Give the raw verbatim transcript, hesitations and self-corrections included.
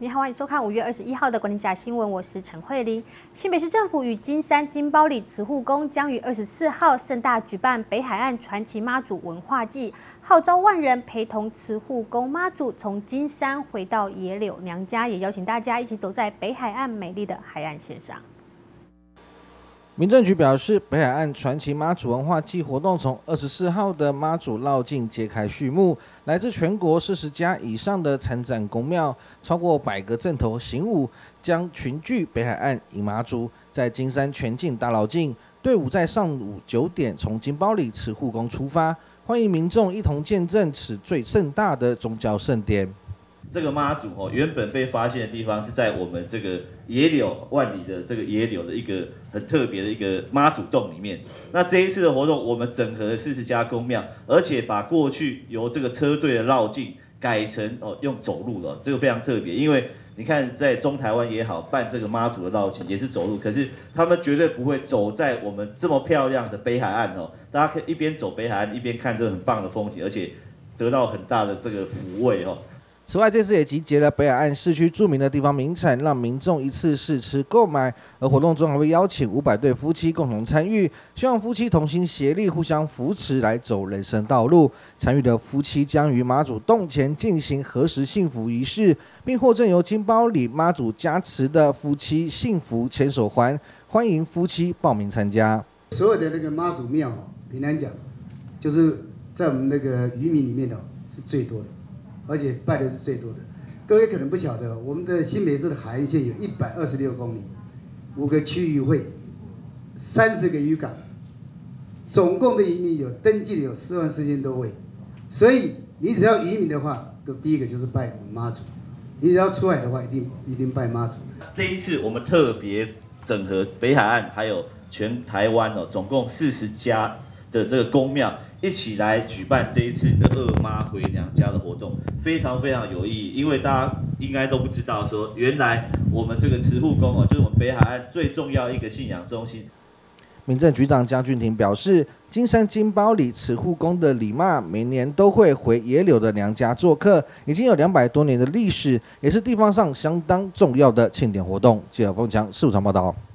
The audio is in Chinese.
你好，欢迎收看五月二十一号的管理下新闻，我是陈慧琳。新北市政府与金山金包里慈护宫将于二十四号盛大举办北海岸传奇妈祖文化祭，号召万人陪同慈护宫妈祖从金山回到野柳娘家，也邀请大家一起走在北海岸美丽的海岸线上。 民政局表示，北海岸传奇妈祖文化祭活动从二十四号的妈祖绕境揭开序幕，来自全国四十家以上的参展宫庙，超过百个阵头行伍，将群聚北海岸迎妈祖，在金山全境大绕境。队伍在上午九点从金包里慈护宫出发，欢迎民众一同见证此最盛大的宗教盛典。 这个妈祖哦，原本被发现的地方是在我们这个野柳万里的这个野柳的一个很特别的一个妈祖洞里面。那这一次的活动，我们整合了四十家宫庙，而且把过去由这个车队的绕境改成哦用走路了，这个非常特别。因为你看，在中台湾也好，办这个妈祖的绕境也是走路，可是他们绝对不会走在我们这么漂亮的北海岸哦。大家可以一边走北海岸，一边看这很棒的风景，而且得到很大的这个抚慰哦。 此外，这次也集结了北海岸市区著名的地方名产，让民众一次试吃购买。而活动中还会邀请五百对夫妻共同参与，希望夫妻同心协力，互相扶持来走人生道路。参与的夫妻将于妈祖洞前进行核实幸福仪式，并获赠由金包里妈祖加持的夫妻幸福牵手环，欢迎夫妻报名参加。 所有的那个妈祖庙哦，平常讲，就是在我们那个渔民里面哦是最多的。 而且拜的是最多的，各位可能不晓得，我们的新北市的海岸线有一百二十六公里，五个区域会，三十个渔港，总共的渔民有登记的有四万四千多位，所以你只要渔民的话，都第一个就是拜我们妈祖，你只要出海的话，一定一定拜妈祖。 这一次我们特别整合北海岸还有全台湾哦，总共四十家的这个宫庙。 一起来举办这一次的二妈回娘家的活动，非常非常有意义。因为大家应该都不知道说，原来我们这个慈护宫哦，就是我们北海岸最重要一个信仰中心。 民政局长江俊廷表示，金山金包里慈护宫的李妈每年都会回野柳的娘家做客，已经有两百多年的历史，也是地方上相当重要的庆典活动。记者凤强事务场报道。